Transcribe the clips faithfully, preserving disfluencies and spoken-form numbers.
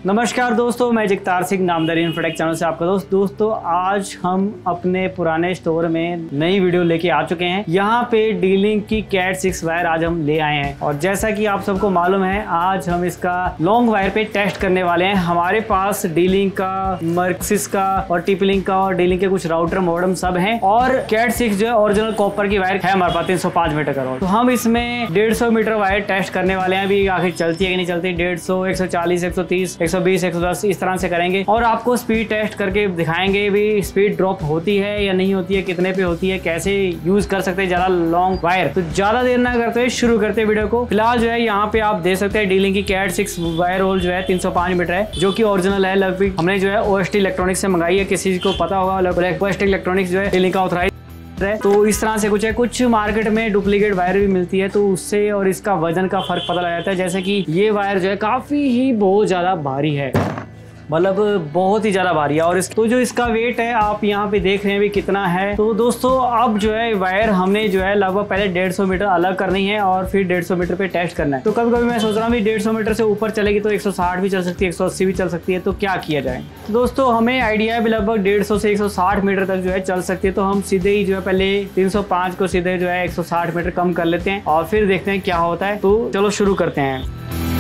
नमस्कार दोस्तों, मैं जगतार सिंह नामदारी इन्फोटेक चैनल से आपका दोस्त। दोस्तों आज हम अपने पुराने स्टोर में नई वीडियो लेके आ चुके हैं। यहाँ पे डी-लिंक की कैट सिक्स वायर आज हम ले आए हैं और जैसा कि आप सबको मालूम है आज हम इसका लॉन्ग वायर पे टेस्ट करने वाले हैं। हमारे पास डी-लिंक का, मर्क्सिस का और टी-लिंक का और डी-लिंक के कुछ राउटर मॉडम सब हैं और कैट सिक्स जो है ओरिजिनल कॉपर की वायर है हमारे पास तीन सौ पाँच मीटर का। तो हम इसमें डेढ़ सौ मीटर वायर टेस्ट करने वाले हैं। अभी आखिर चलती है कि नहीं चलती, डेढ़ सौ, एक सौ चालीस, एक सौ तीस, एक सौ बीस, एक सौ दस इस तरह से करेंगे और आपको स्पीड टेस्ट करके दिखाएंगे भी स्पीड ड्रॉप होती है या नहीं होती है, कितने पे होती है, कैसे यूज कर सकते हैं ज्यादा लॉन्ग वायर। तो ज्यादा देर ना करते हुए शुरू करते हैं वीडियो को। फिलहाल जो है यहाँ पे आप देख सकते हैं डी-लिंक की कैट सिक्स वायर होल जो है तीन सौ पाँच मीटर है, जो की ओरिजिनल है। लगभग हमने जो है ओएसटी इलेक्ट्रॉनिक्स से मंगाई है। किसी को पता होगा ओएसटी इलेक्ट्रॉनिक्स जो है डी-लिंक का ऑथराइज है। तो इस तरह से कुछ है। कुछ मार्केट में डुप्लीकेट वायर भी मिलती है तो उससे और इसका वजन का फर्क पता लग जाता है। जैसे कि ये वायर जो है काफी ही बहुत ज्यादा भारी है, मतलब बहुत ही ज्यादा भारी है। और इस तो जो इसका वेट है आप यहाँ पे देख रहे हैं भी कितना है। तो दोस्तों अब जो है वायर हमने जो है लगभग पहले डेढ़ सौ मीटर अलग करनी है और फिर डेढ़ सौ मीटर पे टेस्ट करना है। तो कभी कभी मैं सोच रहा हूँ डेढ़ सौ मीटर से ऊपर चलेगी तो एक सौ साठ भी चल सकती है, एक सौ अस्सी भी चल सकती है। तो क्या किया जाए। तो दोस्तों हमें आइडिया है लगभग डेढ़ सौ से एक सौ साठ मीटर तक जो है चल सकती है। तो हम सीधे ही जो है पहले तीन सौ पाँच को सीधे जो है एक सौ साठ मीटर कम कर लेते हैं और फिर देखते हैं क्या होता है। तो चलो शुरू करते हैं।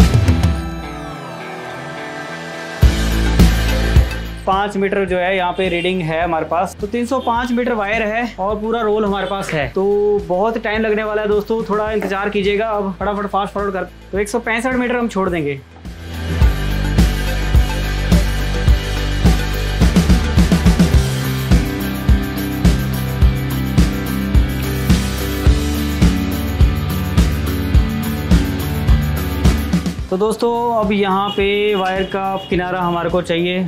पाँच मीटर जो है यहाँ पे रीडिंग है हमारे पास। तो तीन सौ पाँच मीटर वायर है और पूरा रोल हमारे पास है। तो बहुत टाइम लगने वाला है दोस्तों, थोड़ा इंतजार कीजिएगा। अब फटाफट फास्ट फॉरवर्ड कर तो एक सौ पैंसठ मीटर हम छोड़ देंगे। तो दोस्तों अब यहाँ पे वायर का किनारा हमारे को चाहिए।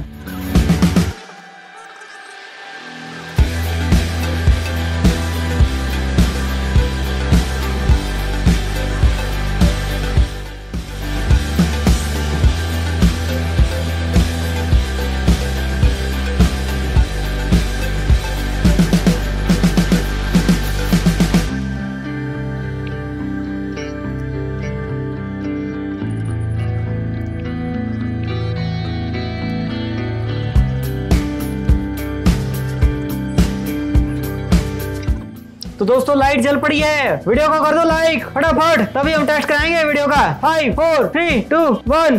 तो दोस्तों लाइट जल पड़ी है, वीडियो को कर दो लाइक फटाफट, तभी हम टेस्ट कराएंगे वीडियो का। Five four three two one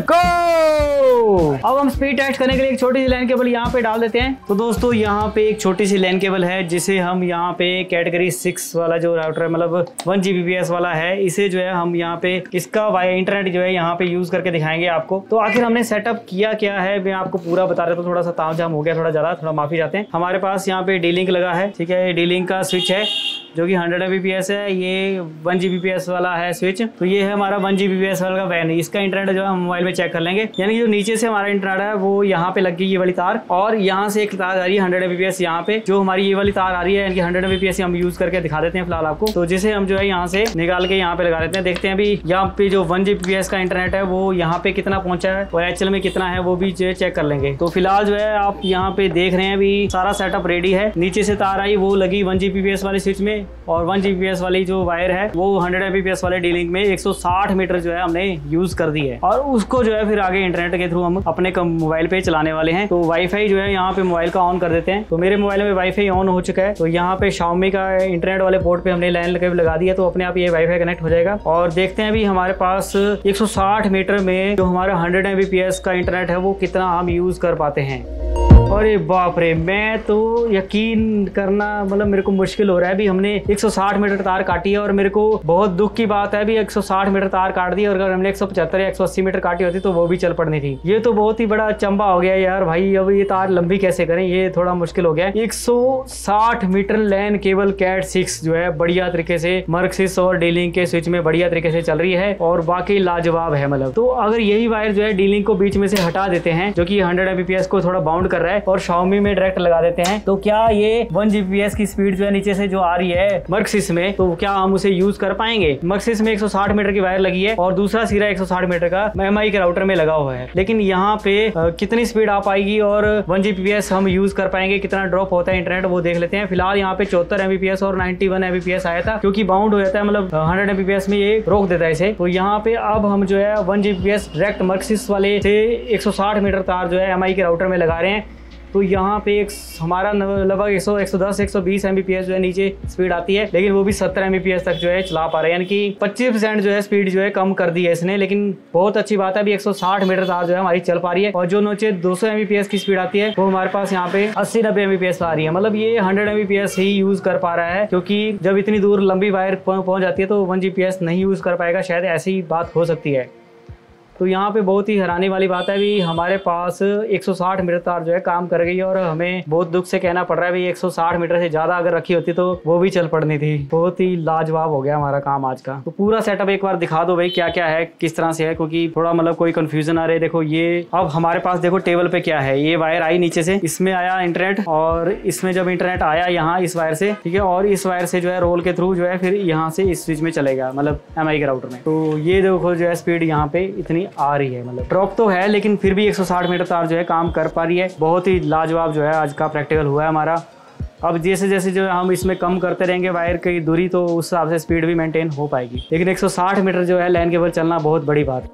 go. अब हम स्पीड टेस्ट करने के लिए एक छोटी सी लाइन केबल यहाँ पे डाल देते हैं। तो दोस्तों यहाँ पे एक छोटी सी लाइन केबल है जिसे हम यहाँ पे कैटेगरी सिक्स वाला जो राउटर है, मतलब वन जीबीपीएस वाला है, इसे जो है हम यहाँ पे इसका वायर इंटरनेट जो है यहाँ पे यूज करके दिखाएंगे आपको। तो आखिर हमने सेटअप किया क्या है मैं आपको पूरा बता रहा था। थोड़ा सा तामझाम हो गया, थोड़ा ज्यादा, थोड़ा माफी चाहते हैं। हमारे पास यहाँ पे डी-लिंक लगा है, ठीक है। डी-लिंक का स्विच है जो कि हंड्रेड एमबीपीएस है, ये वन जीबीपीएस वाला है स्विच। तो ये है हमारा वन जीबीपीएस वाला का वैन। इसका इंटरनेट जो है हम मोबाइल में चेक कर लेंगे। यानी कि जो नीचे से हमारा इंटरनेट है वो यहाँ पे लग गई ये वाली तार, और यहाँ से एक तार आ रही है हंड्रेड एमबीपीएस यहाँ पे, जो हमारी ये वाली तार आ रही है। यानी कि हंड्रेड एमबीपीएस हम यूज करके दिखा देते हैं फिलहाल आपको। तो जिसे हम जो है यहाँ से निकाल के यहाँ पे लगा देते हैं। देखते हैं अभी यहाँ पे जो वन जीबीपीएस का इंटरनेट है वो यहाँ पे कितना पहुंचा है और एचएल में कितना है वो भी जो है चेक कर लेंगे। तो फिलहाल जो है आप यहाँ पे देख रहे हैं अभी सारा सेटअप रेडी है। नीचे से तार आई वो लगी वन जीबीपीएस वाले स्विच में, और वन जीबीपीएस वाली जो वायर है वो हंड्रेड एमबीपीएस वाले डी-लिंक में एक सौ साठ मीटर जो है हमने यूज कर दी है। और उसको जो है फिर आगे इंटरनेट के थ्रू हम अपने मोबाइल पे चलाने वाले हैं। तो वाईफाई जो है यहाँ पे मोबाइल का ऑन कर देते हैं। तो मेरे मोबाइल में वाईफाई ऑन हो चुका है। तो यहाँ पे Xiaomi का इंटरनेट वाले पोर्ट पे हमने लाइन लगा दी है, तो अपने आप ये वाईफाई कनेक्ट हो जाएगा। और देखते हैं अभी हमारे पास एक सौ साठ मीटर में जो हमारा हंड्रेड एमबीपीएस का इंटरनेट है वो कितना हम यूज कर पाते हैं। अरे बाप रे, मैं तो यकीन करना मतलब मेरे को मुश्किल हो रहा है। अभी हमने एक सौ साठ मीटर तार काटी है और मेरे को बहुत दुख की बात है अभी एक सौ साठ मीटर तार काट दी, और अगर हमने एक सौ पचहत्तर या एक सौ अस्सी मीटर काटी होती तो वो भी चल पड़नी थी। ये तो बहुत ही बड़ा चंबा हो गया यार भाई। अब ये तार लंबी कैसे करें, ये थोड़ा मुश्किल हो गया। एक सौ साठ metre LAN cable cat six जो है बढ़िया तरीके से मर्क्सिस और डी-लिंक के स्विच में बढ़िया तरीके से चल रही है और बाकी लाजवाब है। मतलब तो अगर यही वायर जो है डी-लिंक को बीच में से हटा देते हैं, जो कि हंड्रेड एमबीपीएस को थोड़ा बाउंड कर रहा है, और Xiaomi में डायरेक्ट लगा देते हैं, तो क्या ये वन जीबीपीएस की स्पीड जो है नीचे से जो आ रही है मर्कसिस में, तो क्या हम उसे यूज कर पाएंगे? मर्कसिस में एक सौ साठ मीटर की वायर लगी है और दूसरा सिरा एक सौ साठ मीटर का एमआई के राउटर में लगा हुआ है, लेकिन यहाँ पे आ, कितनी स्पीड आ पाएगी और वन जीबीपीएस हम यूज कर पाएंगे, कितना ड्रॉप होता है इंटरनेट वो देख लेते हैं। फिलहाल यहाँ पे चौहत्तर एमबीपीएस और इक्यानवे एमबीपीएस आया था, क्योंकि बाउंड हो जाता है, मतलब हंड्रेड एमबीपीएस में ये रोक देता है इसे। तो यहाँ पे अब हम जो है वन जीबीपीएस डायरेक्ट मर्कसिस वाले से एक सौ साठ मीटर तार जो है एमआई के राउटर में लगा रहे हैं, तो यहाँ पे एक हमारा लगभग एक सौ, एक सौ दस, एक सौ बीस एमबीपीएस जो है नीचे स्पीड आती है, लेकिन वो भी सत्तर एमबीपीएस तक जो है चला पा रहे हैं, यानी कि पच्चीस परसेंट जो है स्पीड जो है कम कर दी है इसने। लेकिन बहुत अच्छी बात है, अभी एक सौ साठ मीटर तार जो है हमारी चल पा रही है, और जो नीचे दो सौ एमबीपीएस की स्पीड आती है वो हमारे पास यहाँ पे अस्सी नब्बे एमबीपीएस आ रही है, मतलब ये हंड्रेड एमबीपीएस ही यूज कर पा रहा है, क्योंकि जब इतनी दूर लंबी वायर पहुंच जाती है तो वन जीपीएस नहीं यूज कर पाएगा, शायद ऐसी बात हो सकती है। तो यहाँ पे बहुत ही हैरानी वाली बात है, भी हमारे पास एक सौ साठ मीटर तार जो है काम कर गई, और हमें बहुत दुख से कहना पड़ रहा है भी एक सौ साठ मीटर से ज्यादा अगर रखी होती तो वो भी चल पड़नी थी। बहुत ही लाजवाब हो गया हमारा काम आज का। तो पूरा सेटअप एक बार दिखा दो भाई, क्या क्या है, किस तरह से है, क्योंकि थोड़ा मतलब कोई कंफ्यूजन आ रही है। देखो ये अब हमारे पास देखो टेबल पे क्या है, ये वायर आई नीचे से, इसमें आया इंटरनेट, और इसमें जब इंटरनेट आया यहाँ इस वायर से, ठीक है, और इस वायर से जो है रोल के थ्रू जो है फिर यहाँ से इस स्विच में चलेगा, मतलब एमआई के राउटर में। तो ये देखो जो है स्पीड यहाँ पे इतनी आ रही है, मतलब ड्रॉप तो है लेकिन फिर भी एक सौ साठ मीटर तार जो है काम कर पा रही है। बहुत ही लाजवाब जो है आज का प्रैक्टिकल हुआ है हमारा। अब जैसे जैसे जो हम इसमें कम करते रहेंगे वायर की दूरी, तो उस हिसाब से स्पीड भी मेंटेन हो पाएगी, लेकिन एक सौ साठ मीटर जो है लैन केबल चलना बहुत बड़ी बात।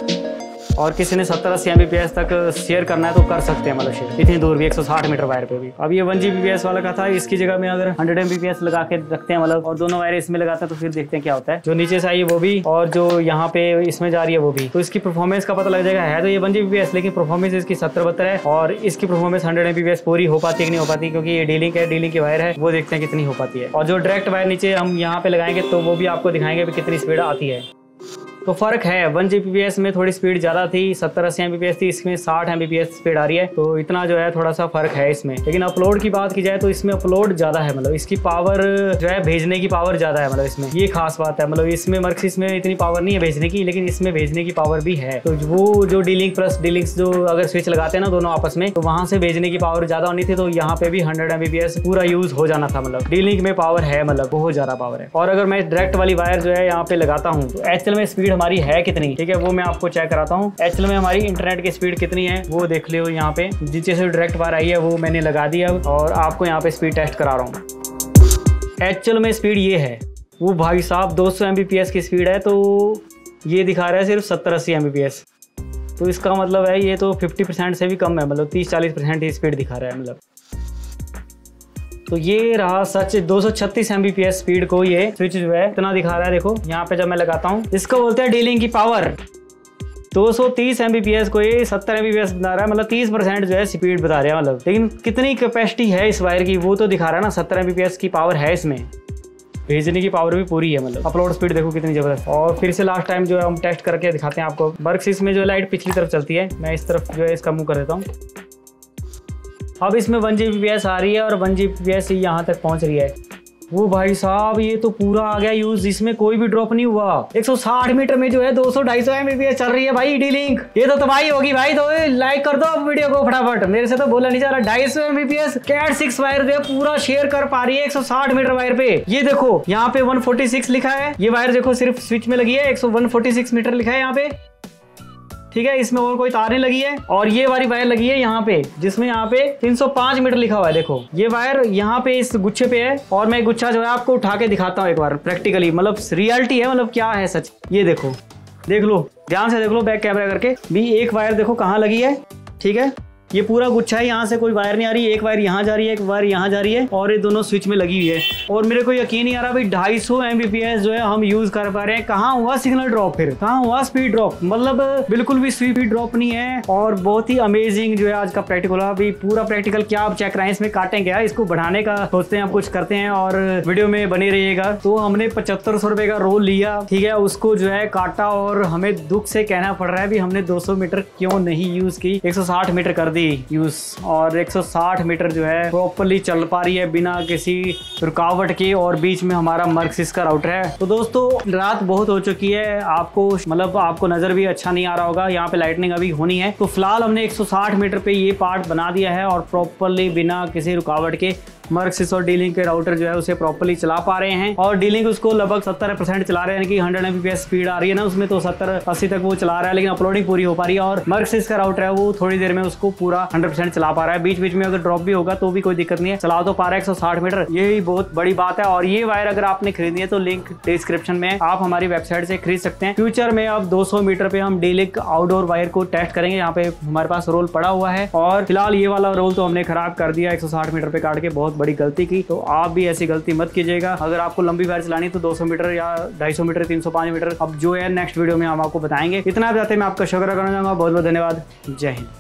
और किसी ने सत्तर अस्सी एमबीपीएस तक शेयर करना है तो कर सकते हैं, मतलब शेयर इतनी दूर भी एक सौ साठ मीटर वायर पे भी। अब ये वन जीबीपीएस वाला का था, इसकी जगह में अगर हंड्रेड एमबीपीएस लगा के रखते हैं, मतलब और दोनों वायर इसमें लगाते हैं, तो फिर देखते हैं क्या होता है। जो नीचे से आई है वो भी, और जो यहाँ पे इसमें जा रही है वो भी, तो इसकी परफॉर्मेंस का पता लग जाएगा। है तो ये वन जीबीपीएस, लेकिन परफॉर्मेंस इसकी सत्तर बहत्तर है, और इसकी परफॉर्मेंस हंड्रेड एमबीपीएस पूरी हो पाती है कि नहीं हो पाती, क्योंकि ये डीलिंक है, डीलिंक की वायर है, वो देखते हैं कितनी हो पाती है। और जो डायरेक्ट वायर नीचे हम यहाँ पे लगाएंगे तो वो भी आपको दिखाएंगे भी कितनी स्पीड आती है। तो फर्क है, वन जीबीपीएस में थोड़ी स्पीड ज्यादा थी, सत्तर अस्सी एमबीपीएस थी, इसमें साठ एमबीपीएस स्पीड आ रही है, तो इतना जो है थोड़ा सा फर्क है इसमें। लेकिन अपलोड की बात की जाए तो इसमें अपलोड ज्यादा है, मतलब इसकी पावर जो है भेजने की पावर ज्यादा है, मतलब इसमें ये खास बात है। मतलब इसमें मर्कसिस में इतनी पावर नहीं है भेजने की, लेकिन इसमें भेजने की पावर भी है। तो वो जो डीलिंक प्लस डीलिंक्स जो अगर स्विच लगाते हैं ना दोनों आपस में, तो वहां से भेजने की पावर ज्यादा होनी थी, तो यहाँ पे भी हंड्रेड एमबीपीएस पूरा यूज हो जाना था। मतलब डीलिंक में पावर है, मतलब बहुत ज्यादा पावर है। और अगर मैं डायरेक्ट वाली वायर जो है यहाँ पे लगाता हूँ तो एचएल में स्पीड हमारी है कितनी, ठीक है, वो मैं आपको चेक कराता हूँ। एचएल में हमारी इंटरनेट की स्पीड कितनी है वो देख लो। यहाँ पे नीचे से डायरेक्ट वायर आई है वो मैंने लगा दिया, और आपको यहाँ पे स्पीड टेस्ट करा रहा हूँ। एचएल में स्पीड ये है, वो भाई साहब दो सौ एमबीपीएस की स्पीड है, तो ये दिखा रहा है सिर्फ सत्तर अस्सी एमबीपीएस। तो इसका मतलब है ये तो फिफ्टी परसेंट से भी कम है, मतलब तीस चालीस परसेंट ही स्पीड दिखा रहा है। मतलब तो ये रहा सच, दो सौ छत्तीस एमबीपीएस स्पीड को ये स्विच जो है इतना दिखा रहा है। देखो यहाँ पे जब मैं लगाता हूँ, इसको बोलते हैं डीलिंग की पावर। दो सौ तीस एमबीपीएस को ये सत्तर एमबीपीएस बता रहा है, मतलब तीस परसेंट जो है स्पीड बता रहा है। मतलब लेकिन कितनी कैपेसिटी है इस वायर की वो तो दिखा रहा है ना, सत्तर एमबीपीएस की पावर है इसमें, भेजने की पावर भी पूरी है। मतलब अपलोड स्पीड देखो कितनी जबरदस्त। और फिर से लास्ट टाइम जो है हम टेस्ट करके दिखाते हैं आपको। मर्कसिस में जो लाइट पिछली तरफ चलती है, मैं इस तरफ जो है इसका मुंह कर देता हूँ। अब इसमें वन जीबीपीएस आ रही है और वन जीबीपीएस यहाँ तक पहुंच रही है। वो भाई साहब ये तो पूरा आ गया यूज, इसमें कोई भी ड्रॉप नहीं हुआ। एक सौ साठ मीटर में जो है दो सौ ढाई सौ एमबीपीएस चल रही है भाई डीलिंक। ये तो तबाही होगी भाई। तो लाइक कर दो अब वीडियो को फटाफट, मेरे से तो बोला नहीं जा रहा। ढाई सौ एमबीपीएस कैट सिक्स वायर जो है पूरा शेयर कर पा रही है एक सौ साठ मीटर वायर पे। ये देखो यहाँ पे एक सौ छियालीस लिखा है, ये वायर देखो सिर्फ स्विच में लगी है, एक सौ छियालीस मीटर लिखा है यहाँ पे, ठीक है। इसमें और कोई तार नहीं लगी है, और ये वाली वायर लगी है यहाँ पे, जिसमें यहाँ पे तीन सौ पाँच मीटर लिखा हुआ है। देखो ये वायर यहाँ पे इस गुच्छे पे है, और मैं गुच्छा जो है आपको उठा के दिखाता हूँ एक बार प्रैक्टिकली, मतलब रियलिटी है, मतलब क्या है सच। ये देखो, देख लो ध्यान से देख लो बैक कैमरा करके भी। एक वायर देखो कहाँ लगी है, ठीक है, ये पूरा गुच्छा है, यहाँ से कोई वायर नहीं आ रही। एक वायर यहाँ जा रही है, एक वायर यहाँ जा रही है, और ये दोनों स्विच में लगी हुई है। और मेरे को यकीन नहीं आ रहा भाई ढाई सौ एमबीपीएस जो है हम यूज कर पा रहे हैं। कहाँ हुआ सिग्नल ड्रॉप, फिर कहाँ हुआ स्पीड ड्रॉप, मतलब बिल्कुल भी स्पीड ड्रॉप नहीं है। और बहुत ही अमेजिंग जो है आज का प्रैक्टिकल। अभी पूरा प्रैक्टिकल क्या आप चेक कराएं, इसमें काटें क्या, इसको बढ़ाने का सोचते हैं, आप कुछ करते हैं और वीडियो में बने रहिएगा। तो हमने पचहत्तर सौ रुपए का रोल लिया, ठीक है, उसको जो है काटा, और हमें दुख से कहना पड़ रहा है भी हमने दो सौ मीटर क्यों नहीं यूज की, एक सौ साठ मीटर कर दी यूज और एक सौ साठ मीटर जो है प्रॉपरली चल पा रही है बिना किसी रुकावट के। और बीच में हमारा मर्कसिस का राउटर है। तो दोस्तों रात बहुत हो चुकी है, आपको मतलब आपको नजर भी अच्छा नहीं आ रहा होगा, यहाँ पे लाइटनिंग अभी होनी है। तो फिलहाल हमने एक सौ साठ मीटर पे ये पार्ट बना दिया है और प्रॉपरली बिना किसी रुकावट के मर्कसिस और डी-लिंक के राउटर जो है उसे प्रॉपर्ली चला पा रहे हैं। और डी-लिंक उसको लगभग सत्तर परसेंट चला रहे हैं, यानी कि हंड्रेड एमबीपीएस स्पीड आ रही है ना उसमें, तो सत्तर अस्सी तक वो चला रहा है, लेकिन अपलोडिंग पूरी हो पा रही है। और मर्कसिस का राउटर है वो थोड़ी देर में उसको पूरा हंड्रेड परसेंट चला पा रहा है। बीच बीच में अगर ड्रॉप भी होगा तो भी कोई दिक्कत नहीं है, चला तो पा रहा है एक सौ साठ मीटर, यही बहुत बड़ी बात है। और ये वायर अगर आपने खरीदी है तो लिंक डिस्क्रिप्शन में, आप हमारी वेबसाइट से खरीद सकते हैं। फ्यूचर में अब दो सौ मीटर पे हम डी-लिंक आउटडोर वायर को टेस्ट करेंगे, यहाँ पे हमारे पास रोल पड़ा हुआ है। और फिलहाल ये वाला रोल तो हमने खराब कर दिया एक सौ साठ मीटर पे काट के, बहुत बड़ी गलती की। तो आप भी ऐसी गलती मत कीजिएगा। अगर आपको लंबी वायर चलानी तो दो सौ मीटर या ढाई सौ मीटर, तीन सौ पाँच मीटर अब जो है नेक्स्ट वीडियो में हम आपको बताएंगे। इतना बताते मैं आपका शुक्र करना चाहूंगा। बहुत बहुत धन्यवाद। जय हिंद।